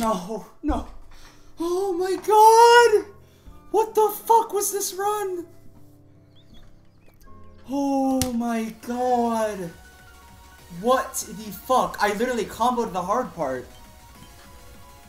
No, no. Oh my god! What the fuck was this run? Oh my god. What the fuck? I literally comboed the hard part.